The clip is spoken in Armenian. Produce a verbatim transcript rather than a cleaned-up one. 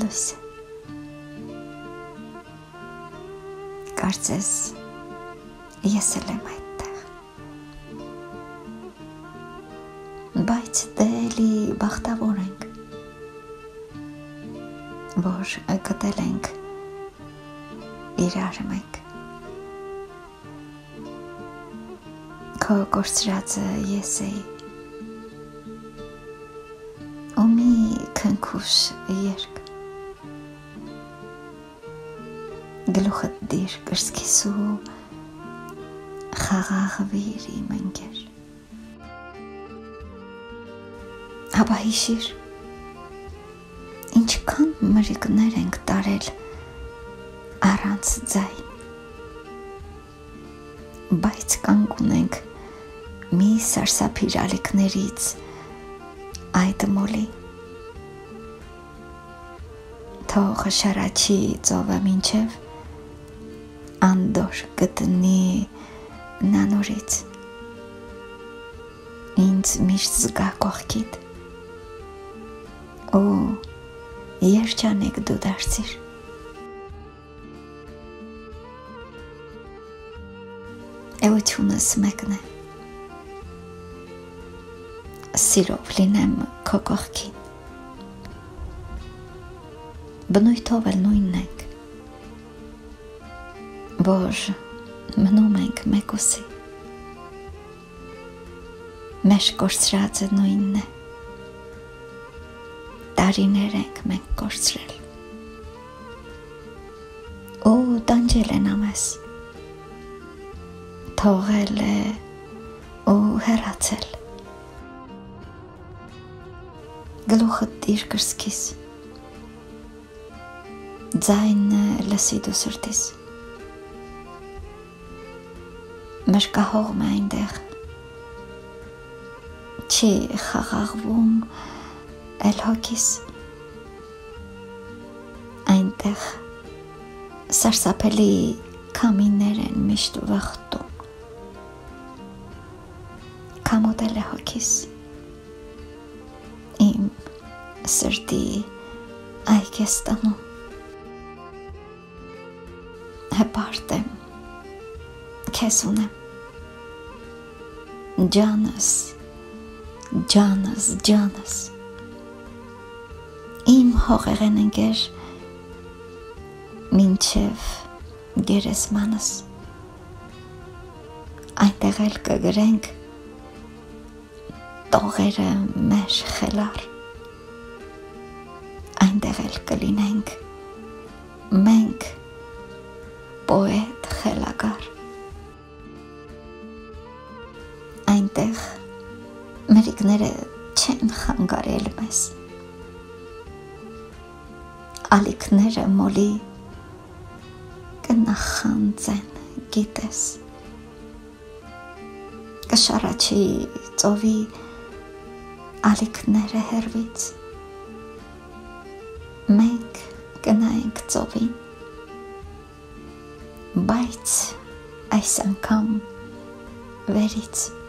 լույս է։ Կարծես ես էլ եմ այդտեղ, բայց դե էլի բախտավոր ենք, որ գտել ենք իրար մենք։ Քո կորցրածը ես էի, ու մի քնքուշ երկ, գլուխդ դիր կրսքիս ու խաղաղվիր իմ ընկեր։ Հապա հիշիր, ինչքան մրիկներ ենք տարել առանց ձայն, բայց կանգ ունենք մի սարսափիր ալիքներից այդ մոլի, թող շարաչի ծովը մինչև անդոր գտնի նա նորից, ինձ միշտ զգա կողքիդ, ու երջանիկ դու դարձիր։ Էությունս մեկն է, սիրով լինեմ քո կողքին, բնույթով էլ նույնն ենք, որ մնում ենք մեկուսի, մեր կորցրածը նույնն է, տարիներ ենք մենք կորցրել, ու տանջել են ամես, թողել է ու հեռացել, գլուխդ դիր կրսքիս, ձայնը լսի դու սրտիս, մրկահողմ է այնտեղ, չի խաղաղվում էլ հոգիս, այնտեղ սարսափելի քամիներ են միշտ վխտում, կամոտել է հոգիս, իմ սրտի այգեստանում, հպարտ եմ, քեզ ունեմ, ջանս, ջանս, ջանս, իմ հողեղեն ընկեր, մինչև գերեզմանս, այնտեղ էլ կգրենք տողերը մեր խելար, այնտեղ էլ կլինենք մենք պոետ խելագար, այնտեղ մրիկները չեն խանգարել մեզ, ալիքները մոլի կնախանձեն գիտես, կշարաչի ծովի ալիքները հեռվից, մենք կնայենք ծովին, բայց այս անգամ վերից,